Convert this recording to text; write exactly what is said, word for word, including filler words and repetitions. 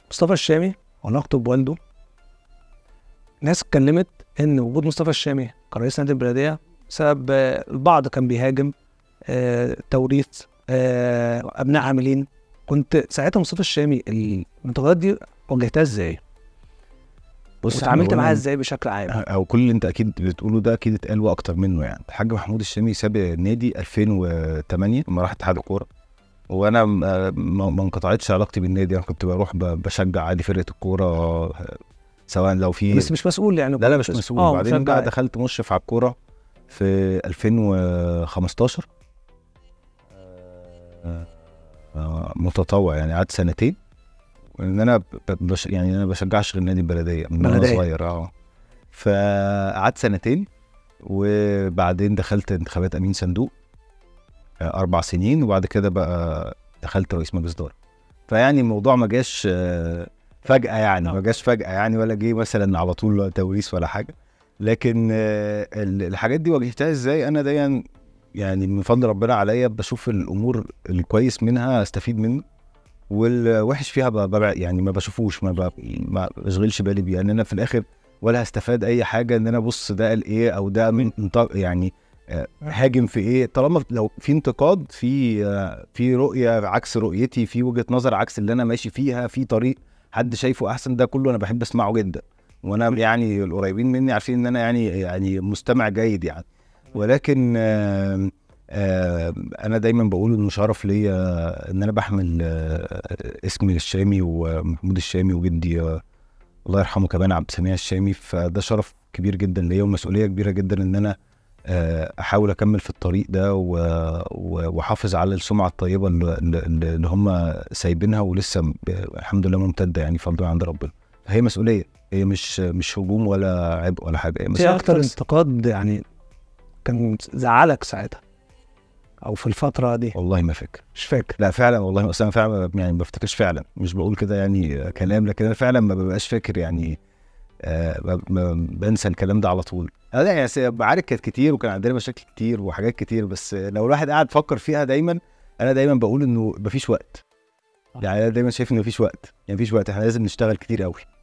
مصطفى الشامي وعلاقته بوالده، ناس اتكلمت ان وجود مصطفى الشامي كرئيس نادي البلديه سبب البعض كان بيهاجم آه توريث آه ابناء عاملين. كنت ساعتها مصطفى الشامي الانتقادات دي واجهتها ازاي؟ بص وتعاملت معاها ازاي بشكل عام؟ او كل اللي انت اكيد بتقوله ده اكيد اتقال واكتر منه. يعني الحاج محمود الشامي ساب النادي ألفين وتمانية لما راح اتحاد الكوره، وانا ما انقطعتش علاقتي بالنادي. انا كنت بروح بشجع عادي فرقه الكوره سواء لو في، بس مش مسؤول يعني. لا لا مش مسؤول. اه بعدين بقى دخلت مشرف على الكوره في ألفين وخمستاشر متطوع، يعني قعدت سنتين. ان انا بش يعني انا بشجعش غير نادي البلديه من وانا صغير. اه فقعدت سنتين، وبعدين دخلت انتخابات امين صندوق اربع سنين، وبعد كده بقى دخلت رئيس مجلس اداره. فيعني الموضوع ما جاش فجاه، يعني ما جاش فجاه يعني، ولا جه مثلا على طول توريث ولا حاجه. لكن الحاجات دي واجهتها ازاي؟ انا دايما يعني من فضل ربنا عليا بشوف الامور الكويس منها استفيد منه، والوحش فيها ببعد يعني ما بشوفوش، ما ما بشغلش بالي بيه. يعني انا في الاخر ولا هستفاد اي حاجه ان انا ابص ده قال ايه او ده من يعني هاجم في ايه. طالما لو في انتقاد، في في رؤيه عكس رؤيتي، في وجهه نظر عكس اللي انا ماشي فيها، في طريق حد شايفه احسن، ده كله انا بحب اسمعه جدا. وانا يعني القريبين مني عارفين ان انا يعني يعني مستمع جيد يعني. ولكن آآ آآ انا دايما بقول انه شرف ليا ان انا بحمل اسم الشامي ومحمود الشامي وجدي الله يرحمه كمان عبد السميع الشامي. فده شرف كبير جدا ليا ومسؤوليه كبيره جدا ان انا احاول اكمل في الطريق ده واحافظ على السمعه الطيبه اللي, اللي هم سايبينها ولسه الحمد لله ممتده يعني فضل عند ربنا. هي مسؤوليه، هي مش مش هجوم ولا عبء ولا حاجه. هي اكتر انتقاد يعني كان زعلك ساعتها او في الفتره دي؟ والله ما فاكر، مش فاكر. لا فعلا والله اصلا فعلا يعني ما بفتكرش فعلا، مش بقول كده يعني كلام، لكن انا فعلا ما ببقاش فاكر يعني. آه بنسى الكلام ده على طول. لا يعني معارك كانت كتير وكان عندنا مشاكل كتير وحاجات كتير، بس لو الواحد قاعد فكر فيها دايما، انا دايما بقول انه مفيش وقت. يعني انا دايما شايف انه مفيش وقت، يعني مفيش وقت، احنا لازم نشتغل كتير قوي.